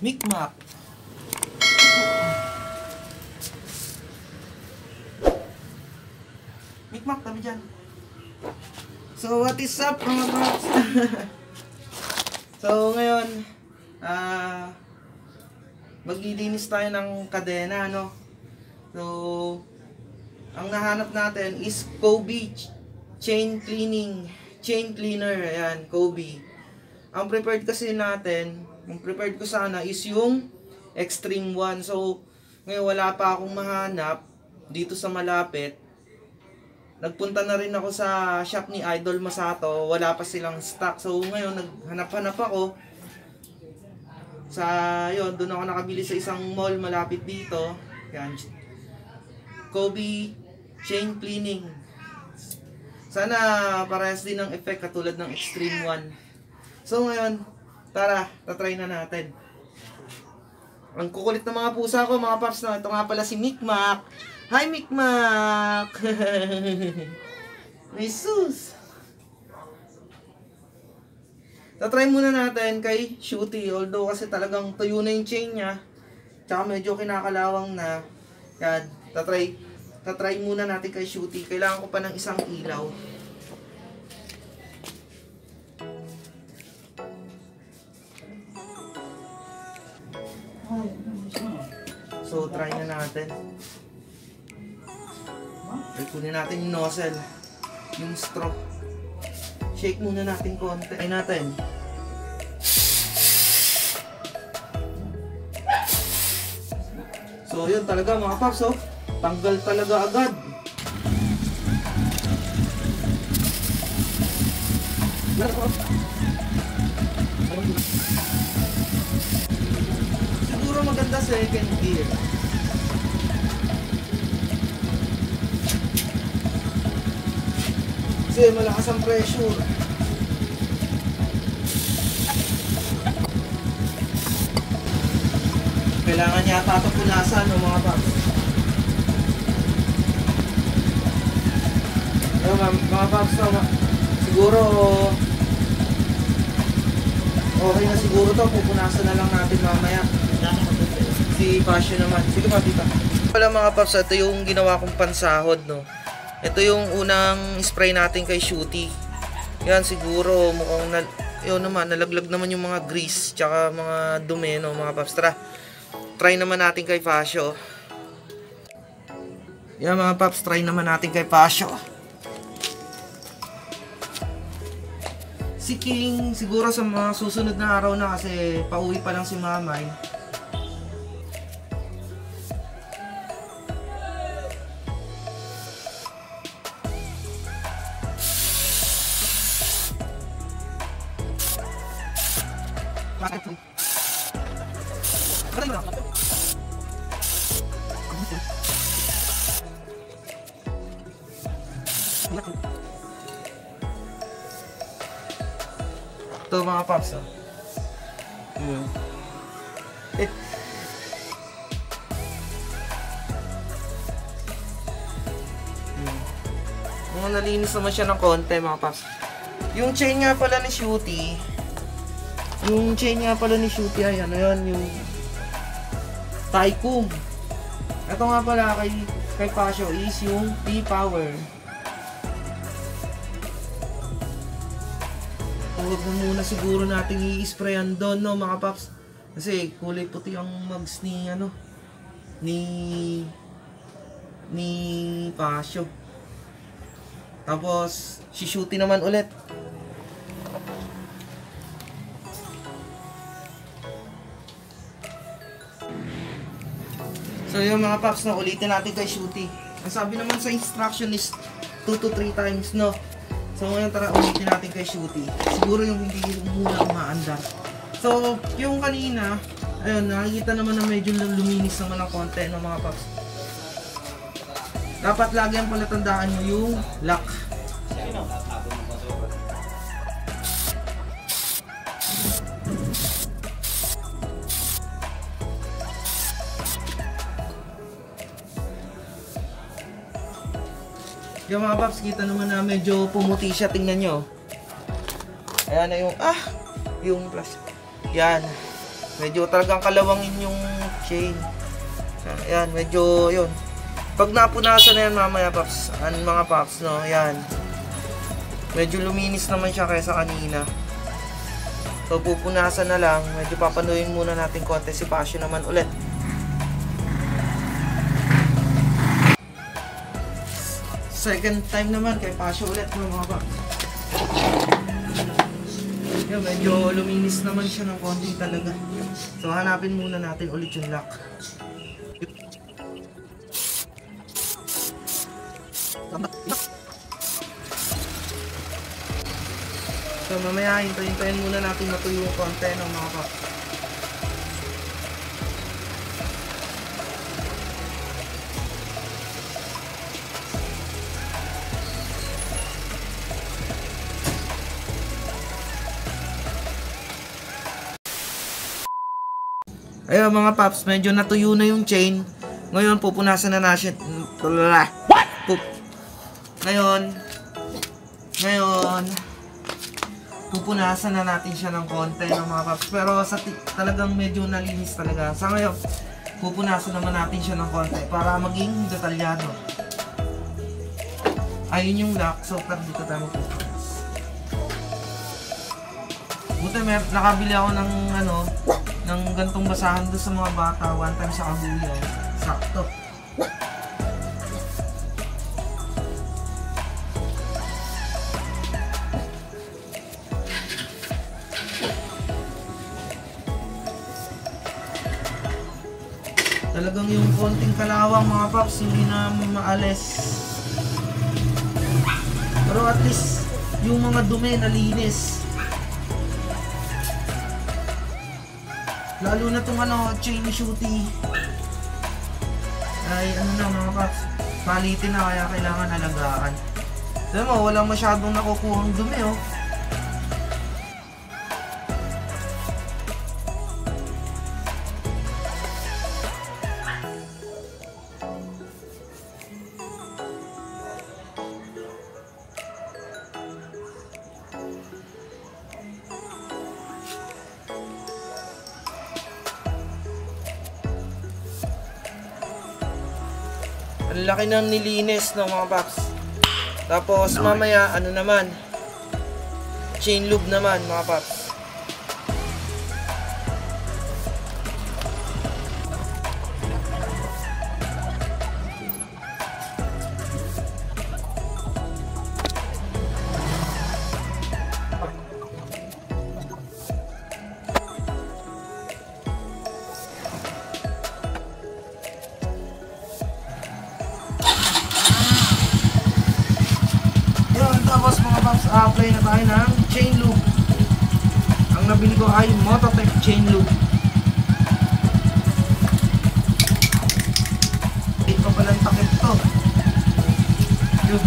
Micmac. Micmac, tabi dyan. So, what is up mga paps? So, ngayon, maglilinis tayo ng kadena, no? So, ang nahanap natin is Kobe chain cleaner. Ayan, Kobe. Ang prepared kasi natin, ang prepared ko sana is yung Extreme 1. So, ngayon wala pa akong mahanap dito sa malapit. Nagpunta na rin ako sa shop ni Idol Masato, wala pa silang stock. So, ngayon naghanap-hanap ako. Doon ako nakabili sa isang mall malapit dito. Yan. Kobe chain cleaning. Sana parehas din ng effect katulad ng Extreme 1. So ngayon, tara, tatry na natin. Ang kukulit ng mga pusa ko, mga paps, na ito nga pala si Micmac. Hi Micmac! Jesus! Tatry muna natin kay Shooty. Although kasi talagang tuyo na yung chain niya, tsaka medyo kinakalawang na. Yan, tatry muna natin kay Shooty. Kailangan ko pa ng isang ilaw. So, try na natin. Kunin natin yung nozzle, yung straw. Shake muna natin konti. Try natin. So, yun talaga mga paps, oh. Tanggal talaga agad. Siguro maganda second gear. Kasi malakas ang pressure. Kailangan yata ito punasan, no, mga paps. Mga paps, siguro okay na siguro to. Pupunasan na lang natin mamaya. Si Passion naman. Sige pa, tita. Wala mga paps, ito yung ginawa kong pansahod, no. Ito yung unang spray natin kay Shooty. Yan, siguro mukhang yun naman, nalaglag naman yung mga grease tsaka mga dumi, no, mga paps. Try naman natin kay Passion. Yan mga paps, try naman natin kay Passion. Si King, siguro sa mga susunod na araw na kasi pauwi pa lang si Mamay. Ito mga paps, oh. Nalinis naman siya ng konti mga paps. Yung chain nga pala ni Shooty, ay ano yun, yung Tycoon. Ito nga pala kay Passion is yung T-Power. Huwag na muna siguro natin i-sprayan doon, no, mga paps. Kasi kulay puti ang mags ni ni Passion. Tapos si Shooty naman ulit. So yung mga paps, no, ulitin natin kay Shooty. Ang sabi naman sa instruction is 2 to 3 times, no. So ngayon tara ulitin natin kay Shooty. Siguro yung hindi muna umaandar. So yung kanina, ayun, nakikita naman na medyo luminis naman ng konti, no, mga paps. Dapat lagi ang palatandaan mo yung lock. Yung mga paps, kita naman na medyo pumuti siya, tingnan nyo. Ayan na yung, yung plus. Yan. Medyo talagang kalawangin yung chain. Ayan, medyo yun. Pag napunasan na yan mamaya paps, mga paps, no, ayan. Medyo luminis naman siya kaysa kanina. So pupunasan na lang, medyo papanuin muna natin konti si Passion naman ulit. Second time naman kay Passion ulit mga paps. Yan, medyo luminis naman siya ng konti talaga. So hanapin muna natin ulit yung lock. So mamaya hintayin muna natin matuyo yung konti ng mga paps. Ayun mga paps, medyo natuyo na yung chain. Ngayon pupunasan na natin. Ngayon pupunasan na natin siya ng konti ng mga paps. Pero talagang medyo nalinis talaga. Sa ngayon, pupunasan naman natin siya ng konti para maging detalyado. Ayun yung lock. So, dito tayo pupunas. Buti nakabili ako ng ng gantong basahan doon sa mga bata. One time sa Kabuyaw. Sakto. Talagang yung konting kalawang mga paps, hindi na maalis. Pero at least, yung mga dumi nalinis. Lalo na itong chain shooty. Ay na mga paps, palitin na kaya kailangan alagaan. Alam mo, walang masyadong nakukuhang dumi oh. Ang laki ng nilinis ng mga paps. Tapos mamaya naman, chain lube naman mga paps. Tapos mga paps, apply na tayo ng chain lube. Ang nabili ko ay Mototech chain lube. Ito palang takip to. Yun.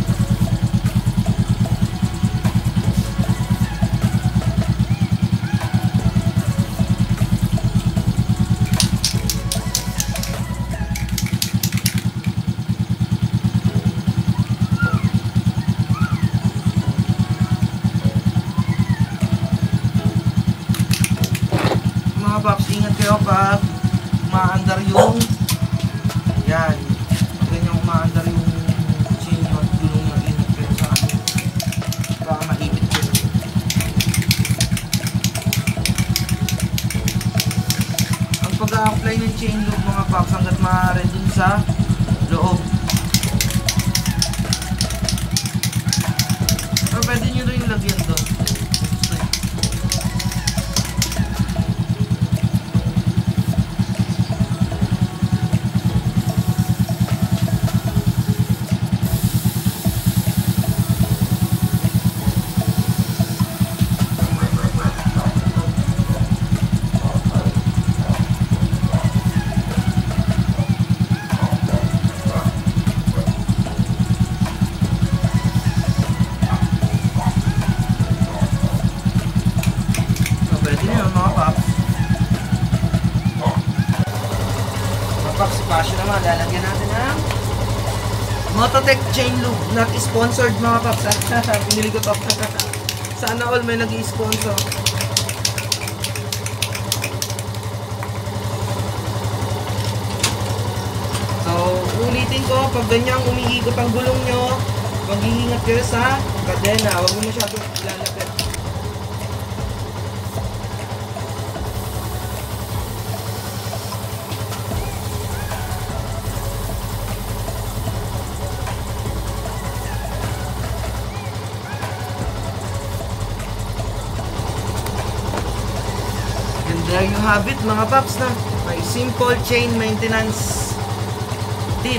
Paps, ingat kayo pag umaandar yung yan, pag ganyan umaandar yung chain nyo at gulong na ingat kayo sa akin baka maipit ko. Ang pag-a-apply ng chain lube mga paps hanggat maaari dun sa loob, pero pwede nyo rin lagyan doon. Passion naman, lalagyan natin ng Mototech chain lube, not sponsored mga paps. Pinili ko to. Sana all may nag-i-sponsor. ko, pag ganyang umiikot ang gulong nyo, mag-iingat kayo sa kadena. Huwag mo masyadong lalapit. And there you have it mga paps na. May simple chain maintenance tip.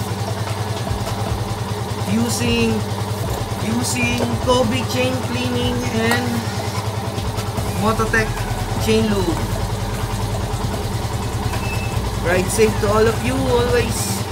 Using Kobe chain cleaning and Mototech chain lube. Ride safe to all of you always.